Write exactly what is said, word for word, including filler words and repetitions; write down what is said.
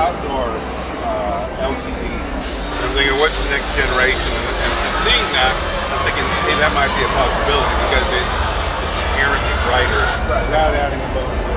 outdoor uh, L C D. So I'm thinking, what's the next generation? And, and, and seeing that, I'm thinking, hey, that might be a possibility because it's inherently brighter without adding a little